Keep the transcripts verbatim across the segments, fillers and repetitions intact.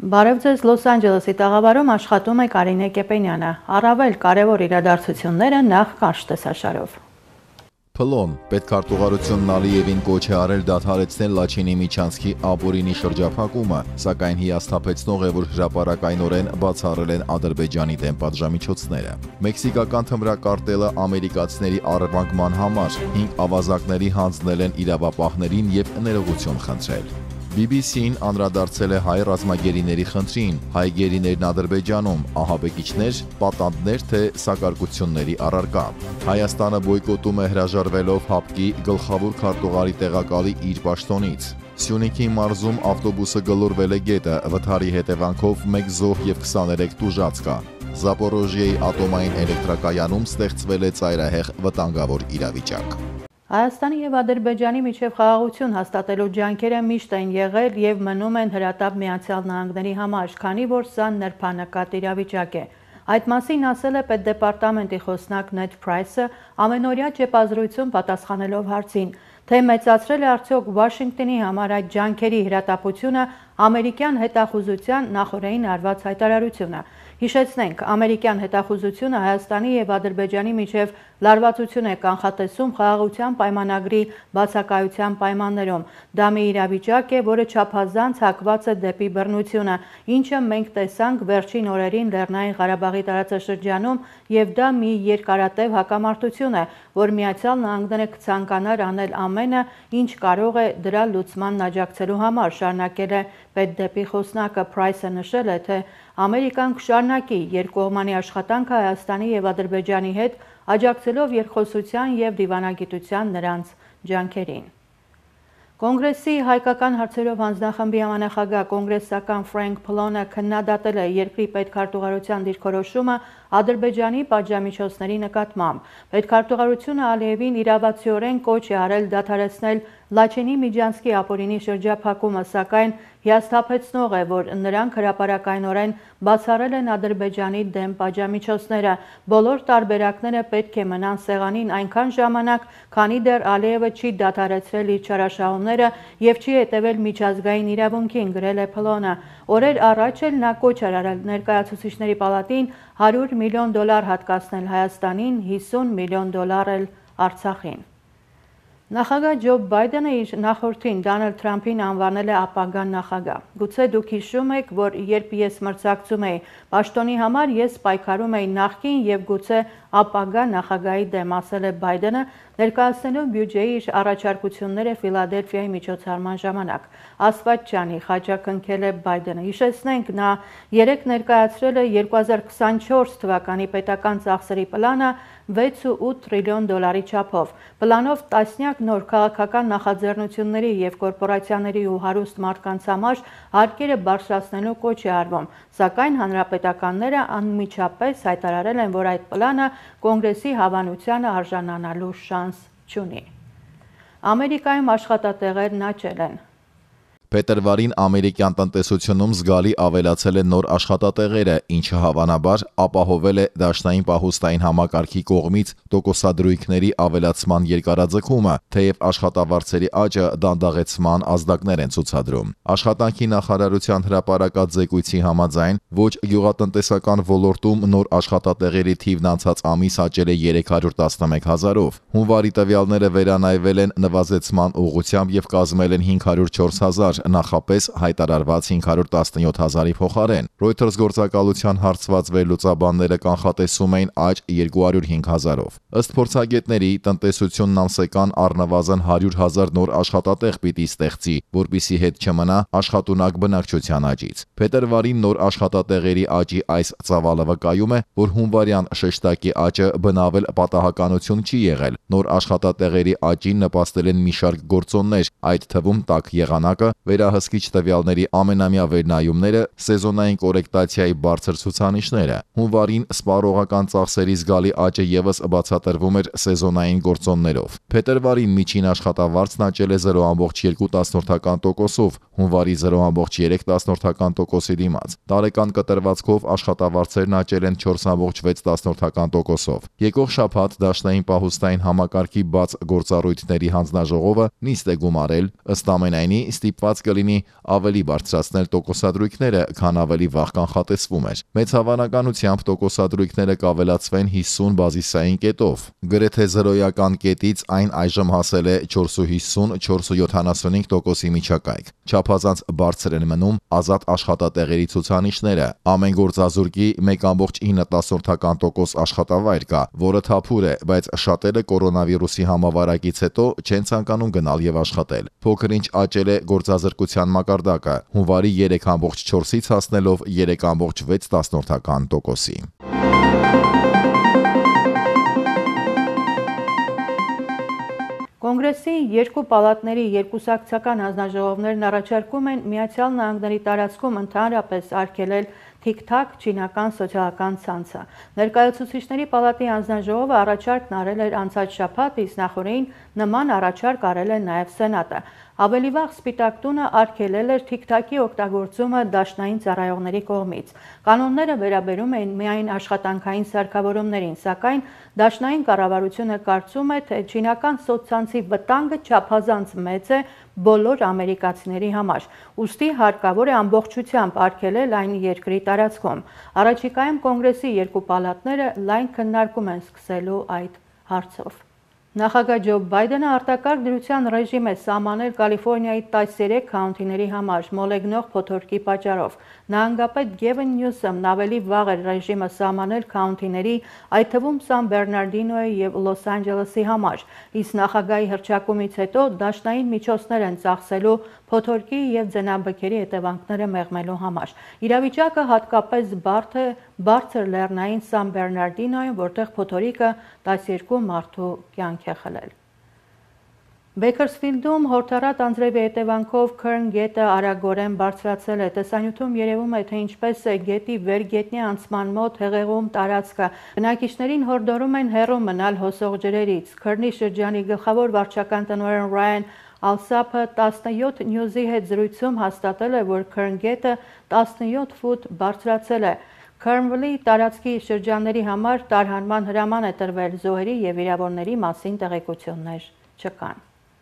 Բարև ձեզ, Լոս Անջելեսի տաղավարում աշխատում է Կարինե Կեպենյանը։ Առավել կարևոր իրադարձությունները նախ կարճ տեսաշարով։ Փլոն պետքարտուղարությունն Ալիևին կոչ է արել դադարեցնել Լաչինի միջանցքի ապօրինի շրջափակումը, սակայն հիասթափեցնող է, որ հրապարակայնորեն բացառել են Ադրբեջանի դեմ պատժամիջոցները։ Մեքսիկական թմրակարտելը ամերիկացիների առևանգման համար հինգ ավազակների հանձնել են իրավապահներին եւ ներողություն խնդրել։ բի բի սին անդրադարձել է հայ ռազմագերիների խնդրին, հայ գերիներն Ադրբեջանում, ահաբեկիչներ, պատանդներ թե սակարկությունների առարկա։ Հայաստանը բոյկոտում է հրաժարվելով ՀԱՊԿ-ի գլխավոր քարտուղարի տեղակալի իր պաշտոնից։ Սյունիքի մարզում ավտոբուսը գլորվել է գետը, վթարի հետևանքով մեկ զոհ եւ քսաներեք տուժած կա։ Զապորոժիեի ատոմային էլեկտրակայանում ստեղծվել է ծայրահեղ վտանգավոր իրավիճակ։ Հայաստանի եւ Ադրբեջանի միջև խաղաղություն հաստատելու ջանքերը միշտ են եղել եւ մնում են հրատապ Միացյալ Նահանգների համար, քանի որ սա նրբանկատ իրավիճակ է։ Այդ մասին ասել է Պետդեպարտամենտի խոսնակ Նեդ Պրայսը ամենօրյա ճեպազրույցում պատասխանելով հարցին, թե մեծացրել է արդյոք Վաշինգտոնի համար այդ ջանքերի հրատապությունը ամերիկյան հետախուզության նախօրեին արված հայտարարությունը։ Հիշեցնենք, ամերիկյան հետախուզությունը Հայաստանի եւ Ադրբեջանի միջև լարվածություն է կանխատեսում խաղաղության պայմանագրի բացակայության պայմաններում։ Դա մի իրավիճակ է, որը չափազանց հակված է դեպի բռնությունը, ինչը մենք տեսանք վերջին օրերին Լեռնային Ղարաբաղի տարածաշրջանում, եւ դա մի երկարատև հակամարտություն է, որ Միացյալ Նահանգները կցանկանար անել ամենը, ինչ կարող է դրա լուծմանն աջակցելու համար, շարունակել է Պետդեպի խոսնակը։ Պրայսը նշել է, թե Ամերիկան կշարունակի երկկողմանի աշխատանքը Հայաստանի եւ Ադրբեջանի հետ, աջակցելով երկխոսության եւ դիվանագիտության նրանց ջանքերին։ Կոնգրեսի հայկական հարցերով հանձնախմբի համանախագահ կոնգրեսական Ֆրենկ Փլոնը քննադատել է երկրի պետքարտուղարության դիրքորոշումը Ադրբեջանի պատժամիջոցների նկատմամբ։ Պետքարտուղարությունը Ալիևին իրավացիորեն կոչ է արել դադարեցնել Լաչինի միջանցքի ապօրինի շրջափակումը, սակայն հիասթափեցնող է, որ նրանք հրապարակայնորեն բացառել են Ադրբեջանի դեմ պատժամիջոցները։ Բոլոր տարբերակները պետք է մնան սեղանին այնքան ժամանակ, քանի դեռ Ալիևը չի դադարեցրել իր չարաշահումները եւ չի հետևել միջազգային իրավունքին, գրել է Փլոնը։ Օրեր առաջ էլ նա կոչ էր արել ներկայացուցիչների պալատին հարյուր միլիոն դոլար հատկացնել Հայաստանին, հիսուն միլիոն դոլար էլ Արցախին։ Նախագահ Ջո Բայդենը իր նախորդին Դոնալդ Թրամփին անվանել է ապագա նախագահ։ Գուցե դուք հիշում եք, որ երբ ես մրցակցում էի պաշտոնի համար, ես պայքարում էի նախկին եւ գուցե ապագա նախագահի դեմ, ասել է Բայդենը, ներկայացնելով բյուջեի իր առաջարկությունները Ֆիլադելֆիայի միջոցառման ժամանակ։ Աստված ջանի, խաչակնքել է Բայդենը։ Հիշեցնենք, նա երեք ներկայացրել է երկու հազար քսանչորս թվականի պետական ծախսերի պլանը վեց ու ութ տրիլիոն դոլարի չափով։ Պլանով տասնյակ նոր քաղաքական նախաձեռնությունների եւ կորպորացիաների ու հարուստ մարդկանց համար հարկերը բարձրացնելու կոչ է արվում, սակայն հանրապետականները անմիջապես հայտարարել են, որ այդ պլանը կոնգրեսի հավանությանը արժանանալու շանս չունի։ Ամերիկայում աշխատատեղերն աճել են։ Փետրվարին ամերիկյան տնտեսությունում զգալի ավելացել են նոր աշխատատեղերը, ինչը հավանաբար ապահովել է դաշնային պահուստային համակարգի կողմից տոկոսադրույքների ավելացման երկարաձգումը, թեև աշխատավարձերի աճը դանդաղեցման ազդակներ են ցուցադրում։ Աշխատանքի նախարարության հրապարակած զեկույցի համաձայն, ոչ գյուղատնտեսական ոլորտում նոր աշխատատեղերի թիվն անցած ամիս աճել է երեք հարյուր տասնմեկ հազարով։ Հունվարի տվյալները վերանայվել են նվազեցման ուղղությամբ եւ կազմել են հինգ հարյուր չորս հազար, նախապես հայտարարված հինգ հարյուր տասնյոթ հազարի փոխարեն։ Reuters գործակալության հարցված վերլուծաբանները կանխատեսում էին աճ երկու հարյուր հինգ հազարով։ Ըստ փորձագետների, տնտեսությունն ամսական առնվազն հարյուր հազար նոր աշխատատեղ պիտի ստեղծի, որպիսի հետ չմնա աշխատունակ բնակչության աճից։ Փետրվարին նոր աշխատատեղերի աճի այս ծավալը վկայում է, որ հունվարյան շեշտակի աճը բնավել պատահականություն չի եղել։ Նոր աշխատատեղերի աճին նպաստել են մի շարք գործոններ, այդ թվում տաք եղանակը, վերահսկիչ տվյալների ամենամյա վերնայումները, սեզոնային կորեկտացիայի բարձր ցուցանիշները։ Հունվարին սպառողական ծախսերի զգալի աճը ևս բացատրվում էր սեզոնային գործոններով։ Փետրվարին միջին աշխատավարձն աճել է զրո կόμμα երկու տոկոսով, հունվարի զրո բողոք երեք տոկոսի դիմաց։ Տարեկան կտրվածքով աշխատավարձերն աճել են չորս բողոք վեց տոկոսով։ Եկող շաբաթ Դաշնային պահուստային համակարգի բաց գործառույթների հանձնաժողովը նիստ է գումարել, ըստ ամենայնի ստիպված կլինի ավելի բարձրացնել տոկոսադրույքները, քան ավելի վաղ կանխատեսվում էր։ Մեծ հավանականությամբ տոկոսադրույքները կավելացվեն հիսուն բազիսային կետով։ Գրեթե զրոյական կետից այն այժմ հասել է չորսուհիսուն - չորսուհետանասունհինգ տոկոսի միջակայք։ Չափազանց բարձր են մնում ազատ աշխատատեղերի ցուցանիշները։ Ամեն գործազուրկի մեկ բողոք ինը տոկոս աշխատավայր կա, որը թափուր է, բայց շատերը կորոնավիրուսի համավարակից հետո չեն ցանկանում գնալ եւ աշխատել։ Փոքր-ինչ աճել է գործազրկության մակարդակը, հունվարի երեք բողոք չորսից հասնելով երեք բողոք վեց տոկոսի։ Կոնգրեսի երկու պալատների երկուսակցական հանձնաժողովներն առաջարկում են Միացյալ Նահանգների տարածքում ընդհանրապես արգելել TikTok չինական սոցիալական ցանցը։ Ներկայացուցիչների պալատի հանձնաժողովը առաջարկն արել էր անցած շաբաթ, իսկ նախորդին նման առաջարկ արել է նաև Սենատը։ Ավելի վաղ Սպիտակ տունը արգելել էր TikTok-ի օգտագործումը դաշնային ծառայողների կողմից։ Կանոնները վերաբերում էին միայն աշխատանքային սարքավորումներին, սակայն դաշնային կառավարությունը կարծում է, թե չինական սոցցանցի վտանգը չափազանց մեծ է բոլոր ամերիկացիների համար, ուստի հարկավոր է ամբողջությամբ արգելել այն երկրի տարածքում։ Առաջիկայում կոնգրեսի երկու պալատները լայն քննարկում են սկսելու այդ հարցով։ Նախագահ Ջո Բայդենը արտակարգ դրության ռեժիմ է սահմանել Կալիֆոռնիայի տասներեք քաունթիների համար մոլեգնող փոթորկի պատճառով։ Նահանգապետ Գևին Նյուսոմն ավելի վաղ էր ռեժիմը սահմանել քաունթիների, այդ թվում Սան Բեռնարդինոյի եւ Լոս Անջելեսի համար, իսկ նախագահի հռչակումից հետո դաշնային միջոցներ են ծախսելու փոթորկի եւ ձենաբքերի հետևանքները մեղմելու համար։ Իրավիճակը հատկապես բարդ է բարձր լեռնային Սան Բեռնարդինոյում, որտեղ փոթորիկը տասներկու մարդու կյանք է խլել։ Բեքերսֆիլդում հորդառատ անձրևի հետևանքով Քըրն գետը արագորեն բարձրացել է։ Տեսանյութում երևում է, թե ինչպես է գետի վերգետնյա անցման մոտ հեղեղում տարածքը։ Բնակիչներին հորդորում են հեռու մնալ հոսող ջրերից։ Քըրնի շրջանի գլխավոր վարչական տնօրեն Ռայան Ալսափը տասնյոթ նյուզի հետ զրույցում հաստատել է, որ Քըրն գետը տասնյոթ ֆուտ բարձրացել է։ Քըրնվլի տարածքի շրջանների համար տարհանման հրաման է տրվել, զոհերի եւ վիրավորների մասին տեղեկություններ չկան։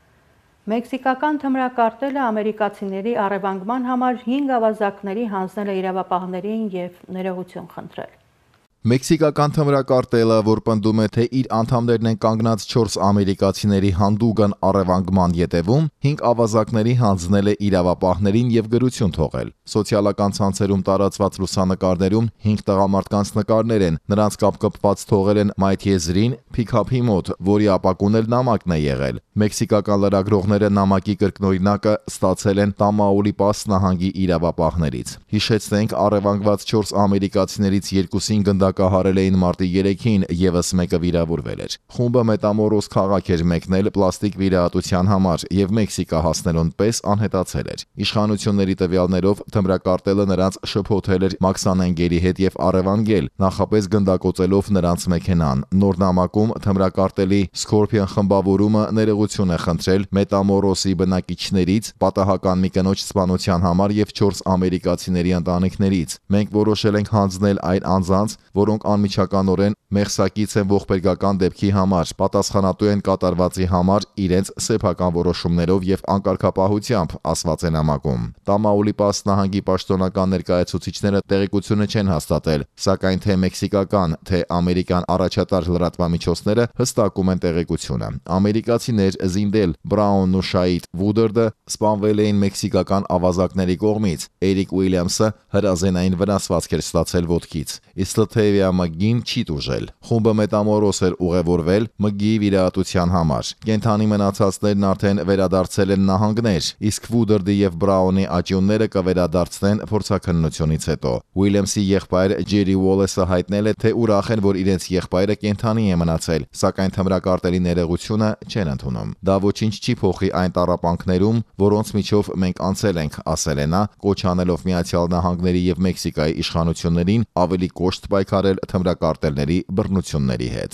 Մեքսիկական թմրակարտելը ամերիկացիների առևանգման համար հինգ ավազակների հանձնել է իրավապահներին եւ ներողություն խնդրել։ Մեքսիկական թմրակարտելը, որ պնդում է, թե իր անդամներն են կանգնած չորս ամերիկացիների հանդուգն առևանգման ետևում, հինգ ավազակների հանձնել է իրավապահներին եւ գրություն թողել։ Սոցիալական ցանցերում տարածված լուսանկարներում հինգ տղամարդկանց նկարներ են, նրանց կապկպված թողել են մայթեզրին, փիքափի մոտ, որի ապակուն էլ նամակն է եղել։ Մեքսիկական լրագրողները նամակի կրկնօրինակը ստացել են Տամաուլիպաս նահանգի իրավապահներից։ Հիշեցնենք, առևանգված չորս ամերիկացիներից երկուսին գնդակահարել էին մարտի երեքին, եւս մեկը վիրավորվել էր։ Խումբը Մետամորոս քաղաք էր մեկնել պլաստիկ վիրահատության համար եւ Մեքսիկա հասնելուն պես անհետացել էր։ Իշխանությունների տվյալներով թմրակարտելը նրանց շփոթել էր մաքսանենգերի հետ եւ առևանգել, նախապես գնդակոծելով նրանց մեքենան։ Նոր նամակում թմրակարտելի Scorpion խմբավորումը ներողություն է խնդրել Մետամորոսի բնակիչներից, պատահական մի կնոջ սպանության համար եւ չորս ամերիկացիների ընտանիքներից։ Մենք որոշել ենք հանձնել այն անձանց, որոնք անմիջականորեն մեղսակից են ողբերգական դեպքի համար, պատասխանատու են կատարվածի համար իրենց սեփական որոշումներով եւ անկարգապահությամբ, ասված է նամակում։ Տամաուլիպաս նահանգի պաշտոնական ներկայացուցիչները տեղեկությունը չեն հաստատել, սակայն թե մեքսիկական, թե ամերիկան առաջատար լրատվամիջոցները հստակում են տեղեկությունը։ Ամերիկացիներ Զինդել Բրաունն ու Շայիդ Վուդերդը սպանվել էին մեքսիկական ավազակների կողմից։ Էրիկ Ուիլյամսը հրազենային վնասվածք էր ստացել ոտքից, իսկ Լթեվիա Մգին չի տուժել։ Խումբը Մետամորոս էր ուղևորվել Մգիի վիրահատության համար։ Կենթանի մնացածներն արդեն վերադարձել են նահանգներ, իսկ Վուդերդի եւ Բրաունի աճյունները կվերադարձնեն փորձաքննությունից հետո։ Ուիլյամսի եղբայր Ջերի Ուոլեսը հայտնել է, թե ուրախ են, որ իրենց եղբայրը կենթանի է մնացել, սակայն թմրակարտելի ներողությունը չեն ընդունում։ Դա ոչինչ չի փոխի այն տառապանքներում, որոնց միջով մենք անցել ենք, ասել է նա, կոչ անելով Միացյալ Նահանգների եւ Մեքսիկայի իշխանություններին ավելի կոշտ պայքարել թմրակարտելների բռնությունների հետ։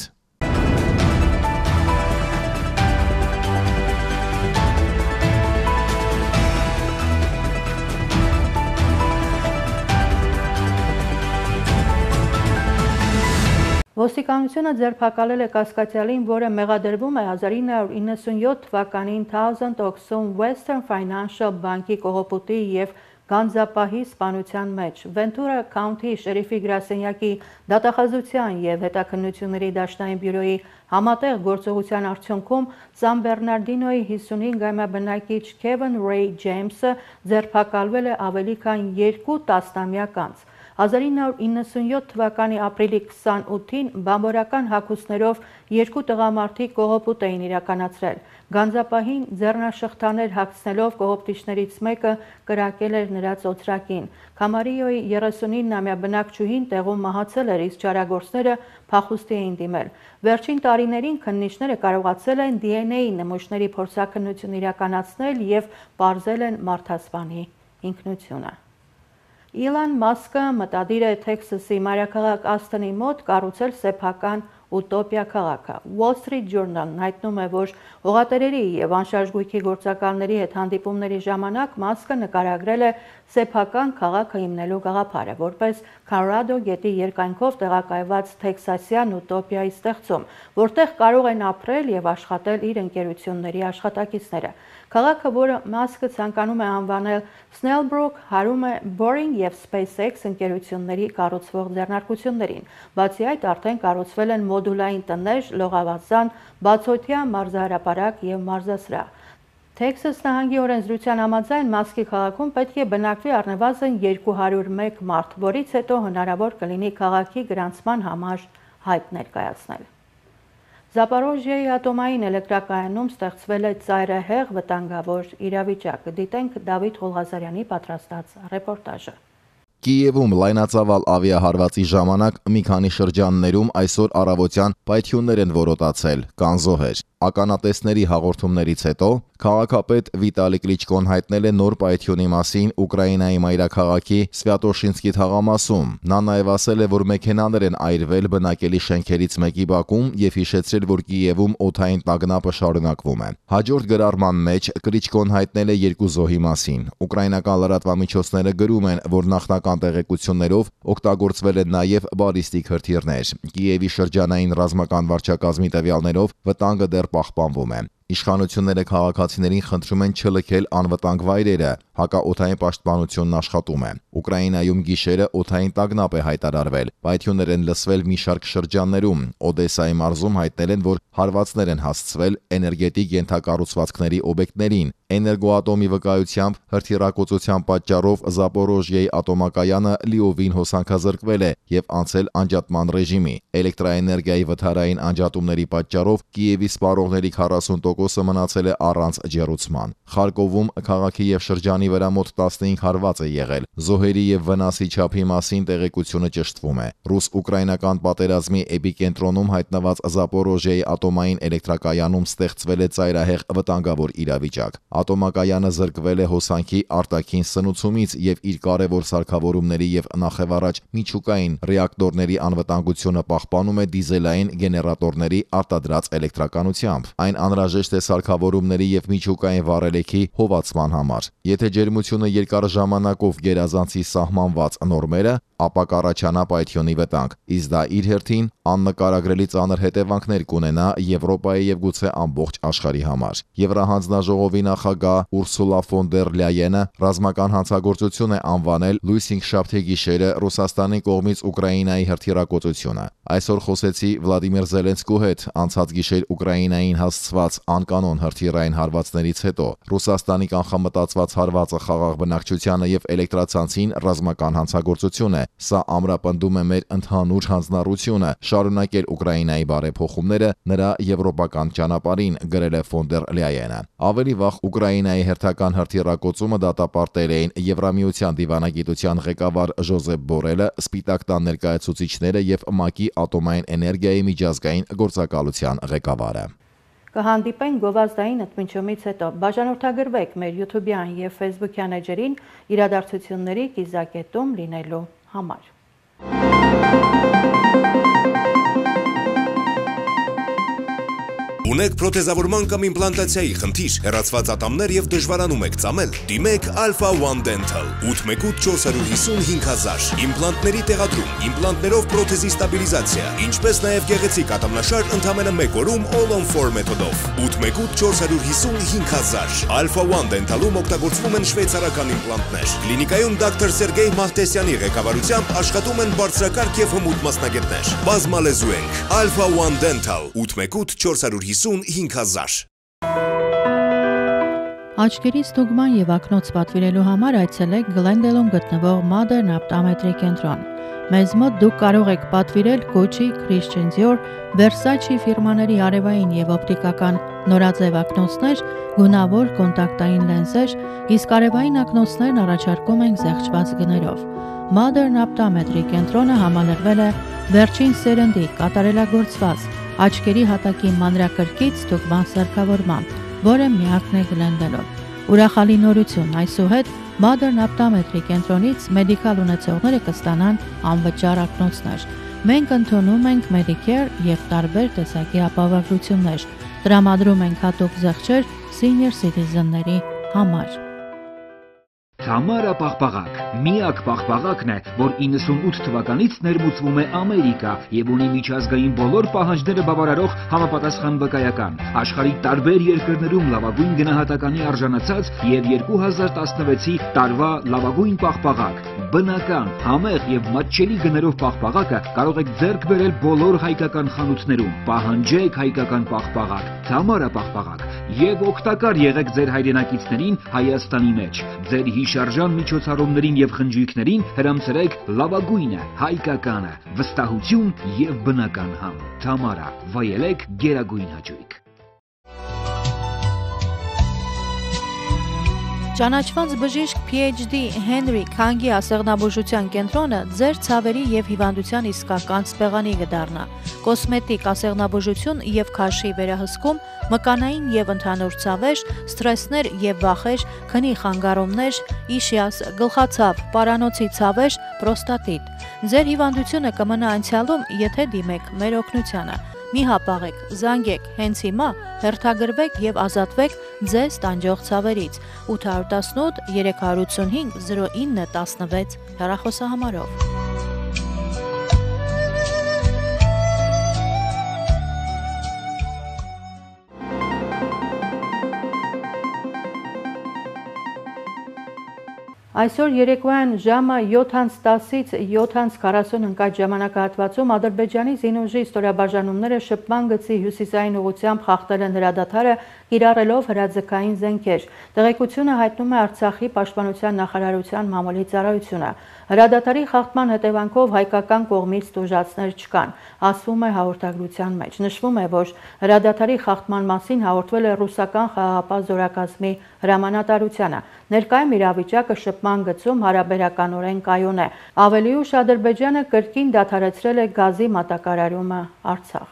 Ոստիկանությունը ձերբակալել է կասկածյալին, որը մեղադրվում է հազար ինը հարյուր իննսունյոթ թվականին Thousand Oaks-ում Western Financial Bank-ի կողոպուտի և գանձապահի սպանության մեջ։ Վենտուրա Քաունթի շերիֆի գրասենյակի դատախազության և հետաքննությունների դաշնային բյուրոյի համատեղ գործողության արդյունքում Սան Բեռնարդինոյի հիսունհինգամյա բնակիչ Քևին Ռեյ Ջեյմսը ձերբակալվել է ավելի քան երկու տասնամյակ անց։ հազար ինը հարյուր իննսունյոթ թվականի ապրիլի քսանութին բանվորական հագուստներով երկու տղամարդիկ կողոպուտ էին իրականացրել։ Գանձապահին ձեռնաշղթաներ հագցնելով կողոպտիչներից մեկը կրակել էր նրա ծոծրակին։ Քամարիոյի երեսունինամյա բնակչուհին տեղում մահացել էր, իսկ չարագործները փախուստի էին դիմել։ Վերջին տարիներին քննիչները կարողացել են դի են էյ նմուշների փորձաքննություն իրականացնել և պարզել են մարդասպանի ինքնությունը։ Իլոն Մասկը մտադիր է Թեքսասի մայրաքաղաք Ասթոնի մոտ կառուցել սեփական ուտոպիա քաղաքը։ Wall Street Journal-ն հայտնում է, որ հողատերերի և անշարժ գույքի գործակալների հետ հանդիպումների ժամանակ Մասկը նկարագրել է սեփական քաղաքը հիմնելու գաղափարը, որպես Քոլորադո գետի երկայնքով տեղակայված թեքսասյան ուտոպիայի ստեղծում, որտեղ կարող են ապրել և աշխատել իր ընկերությունների աշխատակիցները։ Քաղաքը, որը Մասկը ցանկանում է անվանել Snellbrook, հարում է Boring և SpaceX ընկերությունների կառուցվող ձեռնարկություններին։ Բացի այդ, արդեն կառուցվել են մոդուլային տներ, լողավազան, բացօթյա մարզահրապարակ և մարզասրահ։ Թեքսաս նահանգի օրենսդրության համաձայն Մասկի քաղաքում պետք է բնակվի առնվազն երկու հարյուր մեկ մարդ, որից հետո հնարավոր կլինի քաղաքի գրանցման համար հայտ ներկայացնել։ Զապորոժիայի ատոմային էլեկտրակայանում ստեղծվել է ծայրահեղ վտանգավոր իրավիճակ։ Դիտենք Դավիթ Ղուլղազարյանի պատրաստած ռեպորտաժը։ Կիևում լայնածավալ ավիահարվածի ժամանակ մի քանի շրջաններում այսօր առավոտյան պայթյուններ են որոտացել, կան զոհեր։ Ականատեսների հաղորդումներից հետո քաղաքապետ Վիտալի Կլիչկոն հայտնել է նոր պայթյունի մասին Ուկրաինայի մայրաքաղաքի Սվյատոշինսկի թաղամասում։ Նա նաև ասել է, որ մեքենաներ են այրվել բնակելի շենքերից մեկի բակում և հիշեցրել, որ Կիևում օդային տագնապը շարունակվում է։ Հաջորդ գրառման մեջ Կլիչկոն հայտնել է երկու զոհի մասին։ Ուկրաինական լրատվամիջոցները գրում են, որ նախնական տեղեկություններով օգտագործվել են նաև բալիստիկ հրթիռներ։ Կիևի շրջանային ռազմական վարչակազմի տվյալներով վտանգը դեռ պահպանվում է։ Իշխանությունները քաղաքացիներին խնդրում են չլքել անվտանգ վայրերը, հակաօդային պաշտպանությունն աշխատում է։ Ուկրաինայում գիշերը օդային տագնապ է հայտարարվել։ Պայթյուններ են լսվել մի շարք շրջաններում։ Օդեսայի մարզում հայտնել են, որ հարվածներ են հասցվել էներգետիկ ենթակառուցվածքների օբյեկտներին։ Էներգոատոմի վկայությամբ հրթիռակոծության պատճառով Զապորոժիայի ատոմակայանը լիովին հոսանքազրկվել է և անցել անջատման ռեժիմի։ Էլեկտրաէներգիայի վթարային անջատումների պատճառով Կիևի սպառողների քառասուն տոկոսը մնացել է առանց ջեռուցման։ Խարկովում քաղաքի և շրջանի վրա մոտ տասնհինգ հարված է եղել։ Զոհերի և վնասի չափի մասին տեղեկությունը ճշտվում է։ Ռուս-ուկրաինական պատերազմի էպիկենտրոնում հայտնված Զապորոժիայի ատոմային էլեկտրակայանում ստեղծվել է ծայրահեղ վտանգավոր իրավիճակ։ Ատոմակայանը զրկվել է հոսանքի արտաքին սնուցումից և իր կարևոր սարքավորումների և նախևառաջ միջուկային ռեակտորների անվտանգությունը պահպանում է դիզելային գեներատորների արտադրած էլեկտրականությամբ։ Այն անհրաժեշտ է սարքավորումների և միջուկային վառելիքի հովացման համար։ Եթե ջերմությունը երկար ժամանակով գերազանցի սահմանված նորմերը, ապա կառաջանա պայթյունի վտանգ, իսկ դա իր հերթին աննկարագրելի ծանր հետևանքներ կունենա Եվրոպայի և գուցե ամբողջ աշխարհի համար։ Եվրահանձնաժողովի նախագահ Ուրսուլա ֆոն դեր Լյայենը ռազմական հանցագործություն է անվանել լույս հինգշաբթի գիշերը Ռուսաստանի կողմից Ուկրաինայի հրթիռակոծությունը։ Այսօր խոսեցի Վլադիմիր Զելենսկու հետ անցած գիշեր Ուկրաինային հասցված անկանոն հրթիռային հարվածներից հետո։ Ռուսաստանի կանխամտածված հարվածը խաղաղ բնակչությանը և էլեկտրացանցին ռազմական հանցագործություն է։ Սա ամրապնդում է մեր ընդհանուր հանձնառությունը շարունակել Ուկրաինայի բարեփոխումները նրա եվրոպական ճանապարհին, գրել է ֆոն դեր Լյայենը։ Ավելի վաղ Ուկրաինայի հերթական հրթիռակոծումը դատապարտել էին Եվրամիության դիվանագիտության ղեկավար Ժոզեփ Բորելը, Սպիտակ տան ներկայացուցիչները և ՄԱԿ-ի ատոմային էներգիայի միջազգային գործակալության ղեկավարը։ Կհանդիպենք գովազդային ընդմիջումից հետո։ Բաժանորդագրվեք մեր յութուբյան և ֆեյսբուքյան էջերին իրադարձությունների կիզակետում լինելու համար։ Ունեք պրոթեզավորման կամ իմպլանտացիայի խնդիր, հեռացված ատամներ եւ դժվարանում եք ծամել, դիմեք Alpha One Dental ութ մեկ ութ չորս հարյուր հիսուն հինգ հազար, իմպլանտների տեղադրում, իմպլանտներով պրոթեզի ստաբիլիզացիա, ինչպես նաեւ գեղեցիկ ատամնաշար ընդամենը մեկ օրում All on four մեթոդով, ութ մեկ ութ չորս հարյուր հիսուն հինգ հազար, Alpha One Dental-ում օգտագործվում են շվեյցարական իմպլանտներ, կլինիկայում դոկտոր Սերգեյ Մահտեսյանի ղեկավարությամբ աշխատում են բարձրակարգ եւ հմուտ մասնագետներ, բազմալեզու ենք, Alpha One Dental ութ մեկ ութ չորս հարյուր հիսուն հինգ հազար։ Աչքերի ստուգման եւ ակնոց պատվիրելու համար այցելեք Գլենդելում գտնվող Modern Optometry կենտրոն։ Մեզ մոտ դուք կարող եք պատվիրել Gucci, Christian Dior, Versace ֆիրմաների արևային եւ օպտիկական նորաձև ակնոցներ, գունավոր կոնտակտային լենզեր, իսկ արևային ակնոցներն առաջարկում ենք զեղչված գներով։ Modern Optometry կենտրոնը համալրվել է վերջին սերնդի կատարելագործված աչքերի հատակի մանրակրկիտ ստուգման սարքավորմամբ, որը միակն է Գլենդելում։ Ուրախալի նորություն, այսուհետ Modern Optometry կենտրոնից մեդիկալ ունեցողները կստանան անվճար ակնոցներ։ Մենք ընդունում ենք Medicare եւ տարբեր տեսակի ապահովություններ։ Տրամադրում ենք հատուկ զեղչեր senior citizen-ների համար։ Թամարա պաղպաղակ, միակ պաղպաղակն է, որ իննսունութ թվականից ներմուծվում է Ամերիկա եւ ունի միջազգային բոլոր պահանջները բավարարող համապատասխան վկայական, աշխարհի տարբեր երկրներում լավագույն գնահատականի արժանացած եւ երկու հազար տասնվեցի տարվա լավագույն պաղպաղակ, բնական, համեղ եւ մատչելի գներով պաղպաղակը կարող եք ձեռք բերել բոլոր հայկական խանութներում, պահանջեք հայկական պաղպաղակ, Թամարա պաղպաղակ եւ օգտակար եղեք ձեր հայրենակիցներին Հայաստանի մեջ, ձեր շարժան միջոցառումներին եւ խնջույքներին հրամցրեք լավագույնը, հայկականը, վստահություն եւ բնական համ։ Թամարա, վայելեք գերագույն հաճույք։ Ճանաչված բժիշկ P H D Henry Քանգի ասեղնաբուժության կենտրոնը ձեր ցավերի եւ հիվանդության իսկական սպեղանի կդառնա։ Կոսմետիկ ասեղնաբուժություն եւ քաշի վերահսկում, մկանային եւ ընդհանուր ցավեր, սթրեսներ եւ վախեր, քնի խանգարումներ, իշիաս, գլխացավ, պարանոցի ցավեր, պրոստատիտ։ Ձեր հիվանդությունը կմնա անցյալում, եթե դիմեք մեր օգնությանը։ Մի հապաղեք, զանգեք, հենց հիմա հերթագրվեք եւ ազատվեք ձեզ տանջող ցավերից ութ տասնութ երեք ութսունհինգ զրո ինը տասնվեց հեռախոսահամարով։ Այսօր երեկոյան ժամը յոթ տասից յոթ քառասուն ընկած ժամանակահատվածում Ադրբեջանի զինուժի ստորաբաժանումները շփման գծի հյուսիսային ուղղությամբ խախտել են հրադադարը, կիրառելով հրաձգային զենքեր։ Տեղեկությունը հայտնում է Արցախի պաշտպանության նախարարության մամուլի ծառայությունը։ Հրադադարի խախտման հետևանքով հայկական կողմից տուժածներ չկան, ասվում է հաղորդագրության մեջ։ Նշվում է, որ հրադադարի խախտման մասին հաղորդվել է ռուսական խաղաղապահ զորակազմի հրամանատարությանը։ Ներկայում իրավիճակը շփման գծում հարաբերականորեն կայուն է։ Ավելի ուշ Ադրբեջանը կրկին դադարեցրել է գազի մատակարարումը Արցախ։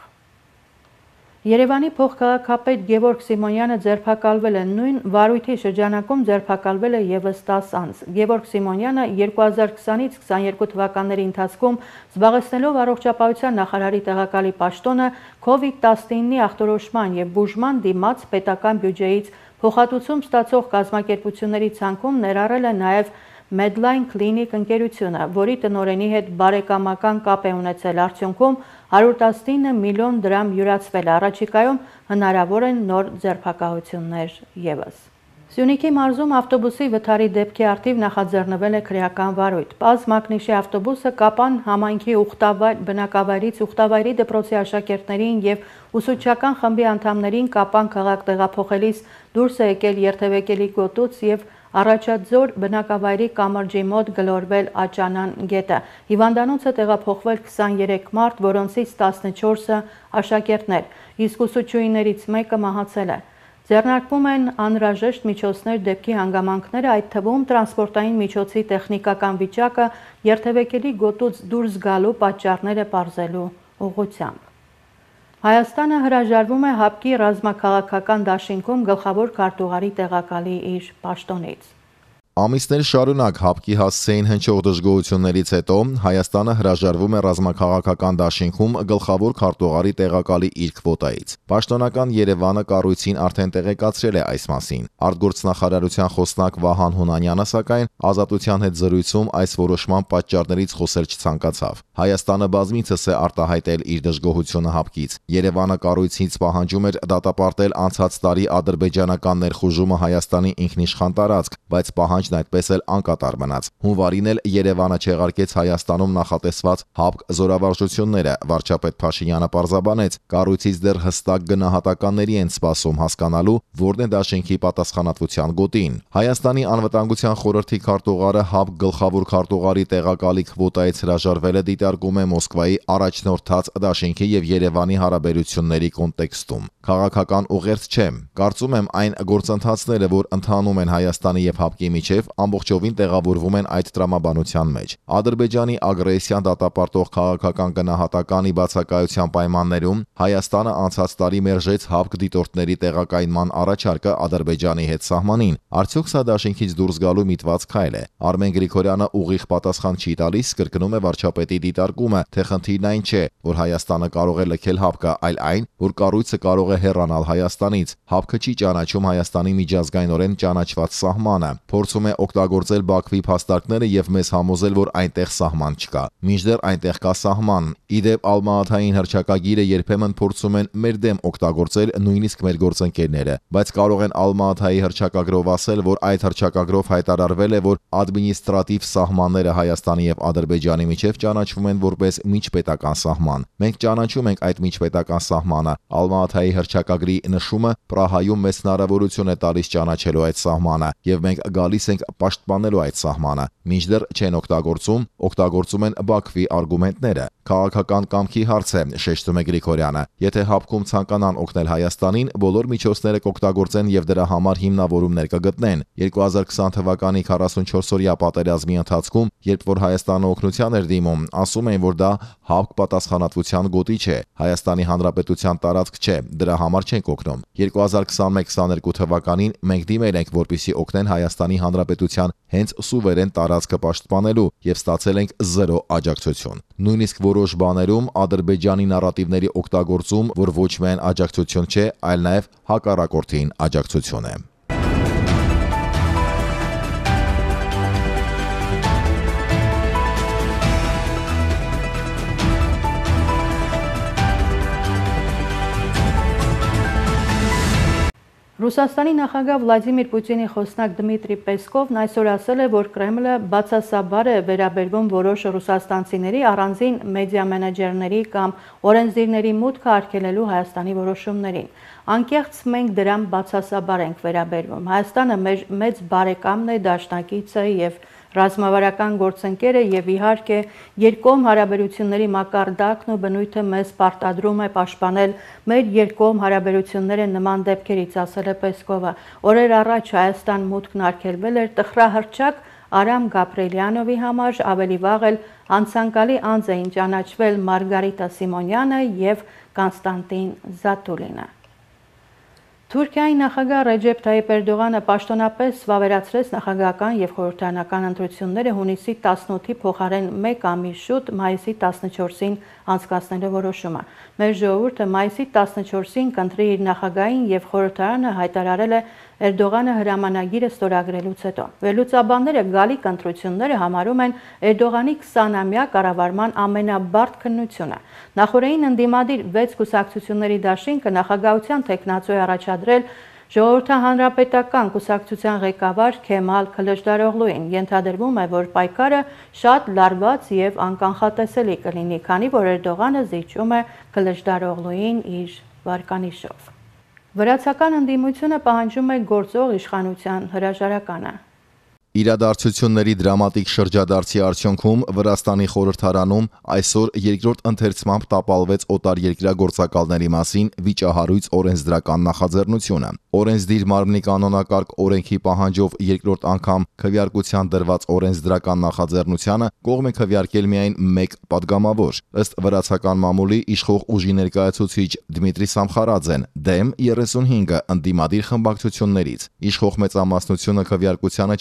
Երևանի փոխքաղաքապետ Գևորգ Սիմոնյանը ձերբակալվել է, նույն վարույթի շրջանակում ձերբակալվել է ևս տասը անձ։ Գևորգ Սիմոնյանը երկու հազար քսանից քսաներկու թվականների ընթացքում զբաղեցնելով առողջապահության նախարարի տեղակալի պաշտոնը քովիդ տասնինի ախտորոշման եւ բուժման դիմաց պետական բյուջեից փոխհատուցում ստացող կազմակերպությունների ցանկում ներառել է նաեւ Medline Clinic ընկերությունը, որի տնօրենի հետ բարեկամական կապ է ունեցել, արդյունքում հարյուր տասնինը միլիոն դրամ յուրացվել է, առաջիկայում հնարավոր են նոր ձերբակալություններ ևս։ Սյունիքի մարզում ավտոբուսի վթարի դեպքի առթիվ նախաձեռնվել է քրեական վարույթ։ Պազ Մակնիշի ավտոբուսը Կապան համայնքի Ուխտավայր բնակավայրից Ուխտավայրի դպրոցի աշակերտներին եւ ուսուցչական խմբի անդամներին Կապան քաղաք տեղափոխելիս դուրս է եկել երթևեկելի գոտուց եւ Առաջաձոր բնակավայրի կամրջի մոտ գլորվել Աճանան գետը։ Հիվանդանոցը տեղափոխվել քսաներեք մարդ, որոնցից տասնչորսը աշակերտներ, իսկ ուսուցչուհիներից մեկը մահացել է։ Ձեռնարկվում են անհրաժեշտ միջոցներ դեպքի հանգամանքները, այդ թվում տրանսպորտային միջոցի տեխնիկական վիճակը, երթևեկելի գոտուց դուրս գալու պատճառները պարզելու ուղղությամբ։ Հայաստանը հրաժարվում է ՀԱՊԿ-ի ռազմաքաղաքական դաշինքում գլխավոր քարտուղարի տեղակալի իր պաշտոնից։ Ամիսներ շարունակ ՀԱՊԿ-ի հասցեին հնչող դժգոհություններից հետո Հայաստանը հրաժարվում է ռազմաքաղաքական դաշինքում գլխավոր քարտուղարի տեղակալի իր քվոտայից։ Պաշտոնական Երևանը կառույցին արդեն տեղեկացրել է այս մասին։ Արտգործնախարարության խոսնակ Վահան Հունանյանը սակայն Ազատության հետ զրույցում այս որոշման պատճառներից խոսել չցանկացավ։ Հայաստանը բազմիցս է արտահայտել իր դժգոհությունը ՀԱՊԿ-ից։ Երևանը կառույցից պահանջում էր դատապարտել անցած տարի ադրբեջանական ներխուժումը Հայաստանի ինքնիշխան տարածք, բայց պահանջն այդպես էլ անկատար մնաց։ Հունվարին էլ Երևանը չեղարկեց Հայաստանում նախատեսված ՀԱՊԿ զորավարժությունները։ Վարչապետ Փաշինյանը պարզաբանեց, կառույցից դեռ հստակ գնահատականների են սպասում հասկանալու, որն է դաշինքի պատասխանատվության գոտին։ Հայաստանի անվտանգության խորհրդի քարտուղարը ՀԱՊԿ գլխավոր քարտուղարի տեղակալի քվոտայից հրաժարվելը դիտարկում է Մոսկվայի առաջնորդած դաշինքի եւ Երևանի հարաբերությունների կոնտեքստում։ Քաղաքական ուղերձ չէ։ Կարծում եմ այն գործընթացները, որ ընթանում են Հայաստանի եւ ՀԱՊԿ-ի միջև, ամբողջովին տեղավորվում են այդ տրամաբանության մեջ։ Ադրբեջանի ագրեսիան դատապարտող քաղաքական գնահատականի բացակայության պայմաններում Հայաստանը անցած տարի մերժեց ՀԱՊԿ դիտորդների տեղակայնման առաջարկը Ադրբեջանի հետ սահմանին։ Արդյոք սա դաշինքից դուրս գալու միտված քայլ է։ Արմեն Գրիգորյանը ուղիղ պատասխան չի տալիս, կրկնում է վարչապետի դիտարկումը, թե խնդիրն այն չէ, որ Հայաստանը կարող է լքել ՀԱՊԿ-ը, այլ այն, որ կառույցը կարող է հեռանալ Հայաստանից։ ՀԱՊԿ-ը չի ճանաչում Հայաստանի միջազգայնորեն ճանաչված սահմանը, փորձում է օգտագործել Բաքվի փաստարկները եւ մեզ համոզել, որ այնտեղ սահման չկա։ Մինչդեռ այնտեղ կա սահման։ Իդեպ Ալմա-Աթային հռչակագիրը երբեմն փորձում են մեր դեմ օգտագործել նույնիսկ մեր գործընկերները, բայց կարող են Ալմա-Աթայի հռչակագրով ասել, որ այդ հռչակագրով հայտարարվել է, որ ադմինիստրատիվ սահմանները Հայաստանի եւ Ադրբեջանի միջև ճանաչվում են որպես միջպետական սահման։ Մենք ճանաչում ենք այդ միջպետական սահմանը։ Ալմա-Աթայի հռչակագրի նշումը Պրահայում մեծ հնարավորություն է տալիս ճանաչելու այդ սահմանը, եւ մենք գալիս ենք պաշտպանելու այդ սահմանը։ Մինչդեռ չեն օգտագործում, օգտագործում են Բաքվի արգումենտները։ Քաղաքական կամքի հարց է, շեշտում է Գրիգորյանը։ Եթե ՀԱՊԿ-ում ցանկանան օգնել Հայաստանին, բոլոր միջոցները կօգտագործեն եւ դրա համար հիմնավորումներ կգտնեն։ երկու հազար քսան թվականի քառասունչորսօրյա պատերազմի ընթացքում, երբ որ Հայաստանը օգնության էր դիմում, ասում էին, որ դա ՀԱՊԿ պատասխանատվության գոտի չէ, Հայաստանի Հանրապետության տարածք չէ, դրա համար չենք օգնում։ երկու հազար քսանմեկ քսաներկու թվականին մենք դիմել ենք, որպեսզի օգնեն Հայաստանի Հանրապետության հենց սուվերեն տարածքը պաշտպանելու եւ ստացել ենք զերո աջակցություն։ Նույնիսկ որոշ բաներում Ադրբեջանի նարատիվների օգտագործում, որ ոչ միայն աջակցություն չէ, այլ նաեւ հակառակորդին աջակցություն է։ Ռուսաստանի նախագահ Վլադիմիր Պուտինի խոսնակ Դմիտրի Պեսկովն այսօր ասել է, որ Կրեմլը բացասաբար է վերաբերվում որոշ ռուսաստանցիների առանձին մեդիա մենեջերների կամ օրենսդիրների մուտքը արգելելու Հայաստանի որոշումներին։ Անկեղծ մենք դրան բացասաբար ենք վերաբերվում։ Հայաստանը մեր մեծ բարեկամն է, դաշնակիցը եւ ռազմավարական գործընկերը եւ իհարկե երկկողմ հարաբերությունների մակարդակն ու բնույթը մեզ պարտադրում է պաշտպանել մեր երկկողմ հարաբերությունները նման դեպքերից, ասել է Պեսկովը։ Օրեր առաջ Հայաստան մուտքն արգելվել էր տխրահռչակ Արամ Գաբրելյանովի համար, ավելի վաղ էլ անցանկալի անձ էին ճանաչվել Մարգարիտա Սիմոնյանը եւ Կոնստանտին Զատուլինը։ Թուրքիայի նախագահ Ռեջեփ Թայիփ Էրդողանը պաշտոնապես վավերացրեց նախագահական եւ խորհրդարանական ընտրությունները հունիսի տասնութի փոխարեն մեկ ամիս շուտ մայիսի տասնչորսին անցկացնելու որոշումը։ Մեր ժողովուրդը մայիսի տասնչորսին կընտրի իր նախագահին եւ խորհրդարանը հայտարարել է Էրդողանը հրամանագիրը ստորագրելուց հետո։ Վերլուծաբանները գալիք ընտրությունները համարում են Էրդողանի քսանամյա կառավարման ամենաբարդ քննությունը։ Նախորդին ընդդիմադիր վեց կուսակցությունների դաշինքը նախագահության թեկնածու է առաջադրել Ժողովրդահանրապետական կուսակցության ղեկավար Քեմալ Քլիչդարօղլուին։ Ենթադրվում է, որ պայքարը շատ լարված եւ անկանխատեսելի կլինի, քանի որ Էրդողանը զիջում է Քլիչդարօղլուին իր վարկանիշով։ Վրացական ընդդիմությունը պահանջում է գործող իշխանության հրաժարականը։ Իրադարձությունների դրամատիկ շրջադարձի արդյունքում Վրաստանի խորհրդարանում այսօր երկրորդ ընթերցմամբ տապալվեց օտարերկրյա գործակալների մասին վիճահարույց օրենսդրական նախաձեռնությունը։ Օրենսդիր մարմնի կանոնակարգ օրենքի պահանջով երկրորդ անգամ քվեարկության դրված օրենսդրական նախաձեռնությանը կողմ է քվեարկել միայն մեկ падգամավոր։ Ըստ վրացական մամուլի իշխող ուժի ներկայացուցիչ Դմիտրի Սամխարաձեն դեմ երեսունհինգը ընդդիմադիր խմբակցություններից։ Իշխող մեծամասնությունը քվեարկությանը չի մասնակցել։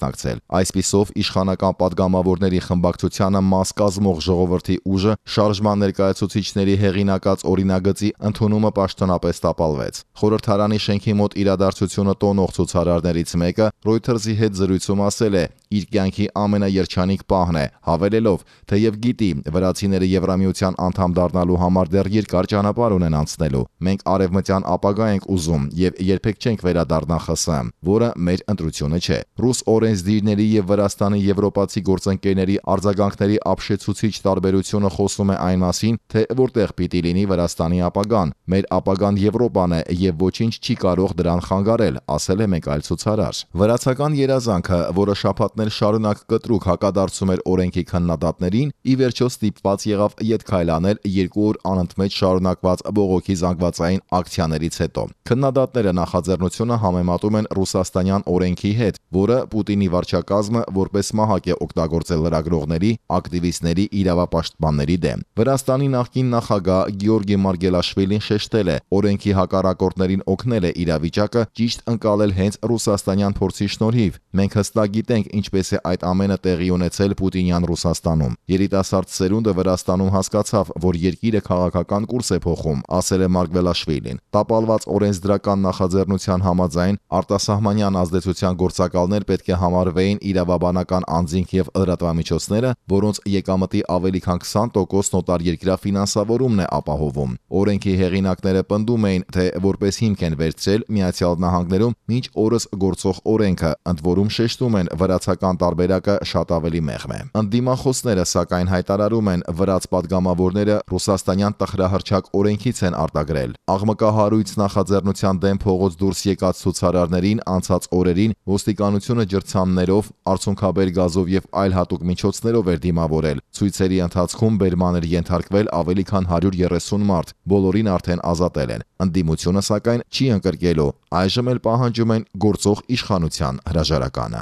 մասնակցել։ Այսպիսով իշխանական падգամավորների խմբակցությանը մաս կազմող ժողովրդի ուժը շարժման ներկայացուցիչների հեղինակած օրինագծի ընդունումը պաշտոնապես տապալվեց։ Խորհրդարանի շենքի մոտ իրադարձությունը տոնող ցուցարարներից մեկը Reuters-ի հետ զրույցում ասել է. իր կյանքի ամենաերջանիկ պահն է, հավելելով, թեև գիտի, վրացիները Եվրամիության անդամ դառնալու համար դեռ երկար ճանապարհ ունեն անցնելու։ Մենք արևմտյան ապագա ենք ուզում եւ երբեք չենք վերադառնա ԽՍՀՄ, որը մեր ընտրությունը չէ։ Ռուս օրենսդիրների եւ Վրաստանի եվրոպացի գործընկերների արձագանքների ապշեցուցիչ տարբերությունը խոսում է այն մասին, թե որտեղ պիտի լինի Վրաստանի ապագան։ Մեր ապագան Եվրոպան է եւ ոչինչ չի կարող դրան խանգարել, ասել է մեկ այլ ցուցարար։ Վրացական երազանքը, որը շաբաթներ շարունակ կտրուկ հակադարձում էր օրենքի քննադատներին, ի վերջո ստիպված եղավ ետ քայլանել երկու օր անընդմեջ շարունակված բողոքի զանգվածային ակցիաներից հետո։ Քննադատները նախաձեռնությունը համեմատում են ռուսաստանյան օրենքի հետ, որը Պուտինի վարչակազմը որպես մահակ է օգտագործել լրագրողների, ակտիվիստների, իրավապաշտպանների դեմ։ Վրաստանի նախկին նախագահ Գեորգի Մարգելաշվիլին շեշտել է, օրենքի հակառակորդներին օգնել է իրավիճակը ճիշտ ընկալել հենց ռուսաստանյան փորձի շնորհիվ։ Մենք հստակ գիտենք ինչպես է այդ ամենը տեղի ունեցել Պուտինյան Ռուսաստանում։ Երիտասարդ սերունդը Վրաստանում հասկացավ, որ երկիրը քաղաքական կուրս է փոխում, ասել է Մարգվելաշվիլին։ Տապալված օրենսդրական նախաձեռնության համաձայն արտասահմանյան ազդեցության գործակալներ պետք է համարվեին իրավաբանական անձինք եւ լրատվամիջոցները, որոնց եկամտի ավելի քան քսան տոկոս նոտարերկրյա ֆինանսավորումն է ապահովում։ Օրենքի հեղինակները պնդում էին, թե որպես հիմք են վերցրել Միացյալ Նահանգներում մինչ օրս գործող օրենքը, ընդ որում շեշտում են վրացական տարբերակը շատ ավելի մեղմ է։ Ընդդիմախոսները սակայն հայտարարում են, վրաց падգամավորները ռուսաստանյան տխրահռչակ օրենքից են արտագրել։ Աղմկահարույց նախաձեռնության դեմ փողոց դուրս եկած ցուցարարներին անցած օրերին ոստիկանությունը ջրցաններով, արցունքաբեր գազով եւ այլ հատուկ միջոցներով էր դիմավորել։ Ցույցերի ընթացքում բերման էր ենթարկվել ավելի քան հարյուր երեսուն մարդ, բոլորին արդեն ազատել են։ Ընդդիմությունը սակայն չի ընկրկելու, այժմ էլ պահանջում են գործող իշխանության հրաժարականը։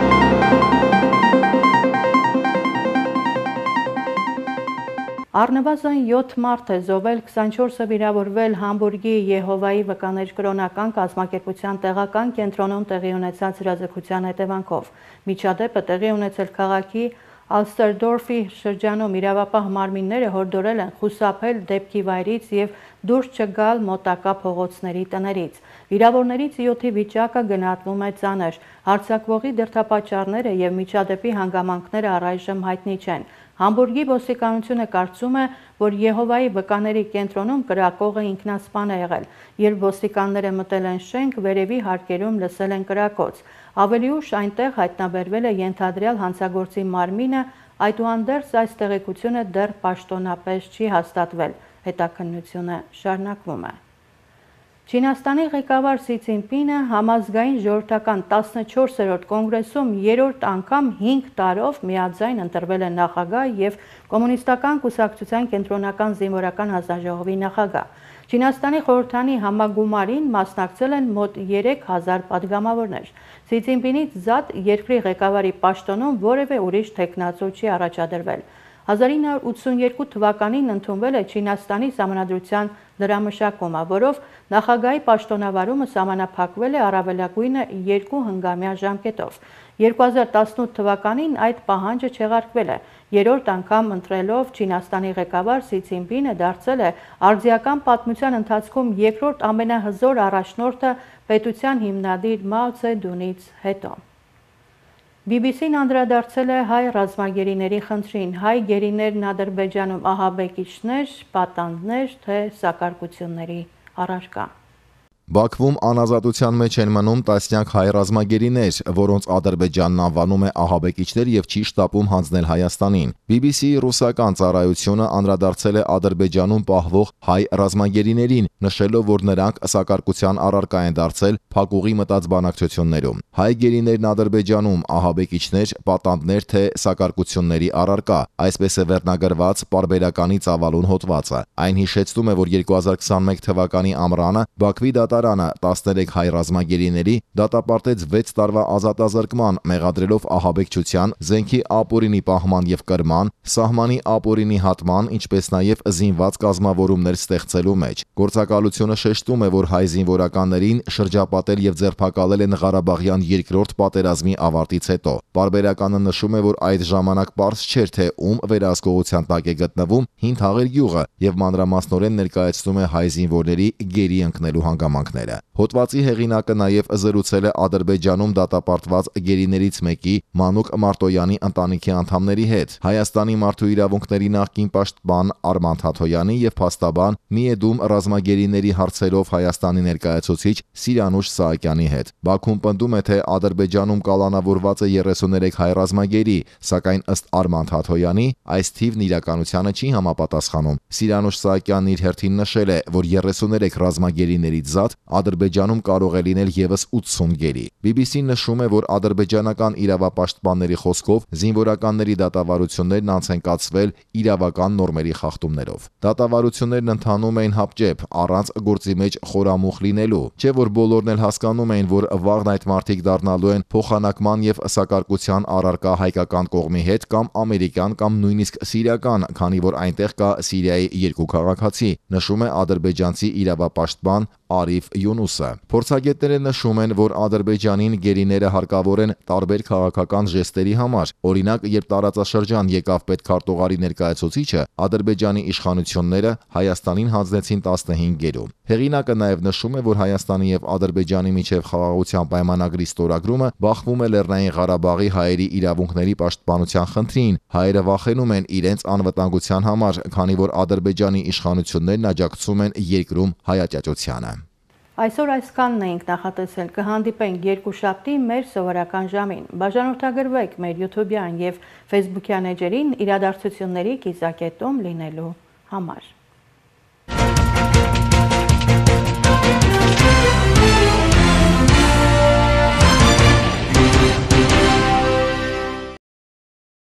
Առնվազն յոթ մարդ է զոհվել, քսանչորսը վիրավորվել Համբուրգի Եհովայի վկաներ կրոնական կազմակերպության տեղական կենտրոնում տեղի ունեցած հրաձգության հետևանքով։ Միջադեպը տեղի ունեցել քաղաքի Ալստերդորֆի շրջանում իրավապահ մարմինները հորդորել են խուսափել դեպքի վայրից եւ դուրս չգալ մոտակա փողոցների տներից։ Վիրավորներից յոթի վիճակը գնահատվում է ծանր։ Հարձակվողի դրդապատճառները եւ միջադեպի հանգամանքները առայժմ հայտնի չեն։ Համբուրգի ոստիկանությունը կարծում է, որ Եհովայի վկաների կենտրոնում կրակողը ինքնասպան է եղել։ Երբ ոստիկանները մտել են շենք, վերևի հարկերում լսել են կրակոց։ Ավելի ուշ այնտեղ հայտնաբերվել է ենթադրյալ հանցագործի մարմինը, այդուհանդերձ այս տեղեկությունը դեռ պաշտոնապես չի հաստատվել։ Հետաքննությունը շարունակվում է։ Չինաստանի ղեկավար Սի Ցզինպինը համազգային ժողովրդական տասնչորսերորդ կոնգրեսում երրորդ անգամ հինգ տարով միաձայն ընտրվել է նախագահ եւ Կոմունիստական կուսակցության կենտրոնական զինվորական հանձնաժողովի նախագահ։ Չինաստանի խորհրդանի համագումարին մասնակցել են մոտ երեք հազար падգամավորներ։ Սի Ցզինպինից զատ երկրի ղեկավարի պաշտոնում որևէ ուրիշ թեկնածու չի առաջադրվել։ հազար ինը հարյուր ութսունյերկու թվականին ընդունվել է Չինաստանի սահմանադրության լրամշակումը, որով նախագահի պաշտոնավարումը սահմանափակվել է առավելագույնը երկու հնգամյա ժամկետով։ երկու հազար տասնութ թվականին այդ պահանջը չեղարկվել է։ Երրորդ անգամ ընտրելով Չինաստանի ղեկավար Սի Ցզինպինը դարձել է արձիական պատմության ընթացքում երկրորդ ամենահզոր առաջնորդը պետության հիմնադիր Մաո Ցեդունից հետո։ Բի Բի Սին անդրադարձել է հայ ռազմագերիների խնդրին, հայ գերիներն Ադրբեջանում ահաբեկիչներ, պատանդներ, թե սակարկությունների առարկա։ Բաքվում անազատության մեջ են մնում տասնյակ հայ ռազմագերիներ, որոնց Ադրբեջանն անվանում է ահաբեկիչներ եւ չի շտապում հանձնել Հայաստանին։ Բի Բի Սի-ի ռուսական ծառայությունը անդրադարձել է Ադրբեջանում պահվող հայ ռազմագերիներին, նշելով, որ նրանք սակարկության առարկա են դարձել փակուղի մտած բանակցություններում։ Հայ գերիներն Ադրբեջանում ահաբեկիչներ, պատանդներ, թե սակարկությունների առարկա, այսպես է վերնագրված պարբերականի ծավալուն հոդվածը։ Այն հիշեցնում է, որ երկու հազար քսանմեկ թվականի ամռանը Բաքվի դատարանը տասներեք հայ ռազմագերիների դատապարտեց վեց տարվա ազատազրկման, մեղադրելով ահաբեկչության, զենքի ապօրինի պահման եւ կրման, սահմանի ապօրինի հատման, ինչպես նաեւ զինված կազմավորումներ ստեղծելու մեջ։ Գործակալությունը շեշտում է, որ հայ զինվորականներին շրջապատել եւ ձերբակալել են Ղարաբաղյան երկրորդ պատերազմի ավարտից հետո։ Պարբերականը նշում է, որ այդ ժամանակ պարզ չէր, թե ում վերահսկողության տակ է գտնվում Հին Թաղեր գյուղը եւ մանրամասնորեն ներկայացնում է հայ զինվորների գերի ընկնելու հանգամանքները։ Հոդվածի հեղինակը նաեւ զրուցել է Ադրբեջանում դատապարտված գերիներից մեկի Մանուկ Մարտոյանի ընտանիքի անդամների հետ, Հայաստանի մարդու իրավունքների նախկին պաշտպան Արման Թաթոյանի եւ փաստաբան Միեդում ռազմագերիների հարցերով Հայաստանի ներկայացուցիչ Սիրանուշ Սահակյանի հետ։ Բաքուն պնդում է, թե Ադրբեջանում կալանավորված է երեսուներեք հայ ռազմագերի, սակայն ըստ Արման Թաթոյանի այս թիվն իրականությանը չի համապատասխանում։ Սիրանուշ Սահակյանն իր հերթին նշել է, որ երեսուներեք ռազմագերիներից զատ Ադրբեջանում կարող է լինել եւս ութսուն գերի։ բի բի սին նշում է, որ ադրբեջանական իրավապաշտպանների խոսքով զինվորականների դատավարություններն անց են կացվել իրավական նորմերի խախտումներով։ Դատավարություններն ընթանում էին հապճեպ, առանց գործի մեջ խորամուխ լինելու, չէ՞ որ բոլորն էլ հասկանում էին, որ վաղն այդ մարդիկ դառնալու են փոխանակման եւ սակարկության առարկա հայկական կողմի հետ կամ ամերիկյան կամ նույնիսկ սիրիական, քանի որ այնտեղ կա Սիրիայի երկու քաղաքացի, նշում է ադրբեջանցի իրավապաշտպան Արիֆ Յունուսը։ Փորձագետները նշում են, որ Ադրբեջանին գերիները հարկավոր են տարբեր քաղաքական ժեստերի համար։ Օրինակ, երբ տարածաշրջան եկավ պետքարտուղարի ներկայացուցիչը, Ադրբեջանի իշխանությունները Հայաստանին հանձնեցին տասնհինգ գերու։ Հեղինակը նաև նշում է, որ Հայաստանի եւ Ադրբեջանի միջև խաղաղության պայմանագրի ստորագրումը բախվում է Լեռնային Ղարաբաղի հայերի իրավունքների պաշտպանության խնդրին։ Հայերը վախենում են իրենց անվտանգության համար, քանի որ Ադրբեջանի իշխանություններն աջակցում են երկրում հայաճաճությանը։ Այսօր այսքանն էինք նախատեսել, կհանդիպենք երկուշաբթի մեր սովորական ժամին։ Բաժանորդագրվեք մեր յութուբյան եւ ֆեյսբուքյան էջերին իրադարձությունների կիզակետում լինելու համար։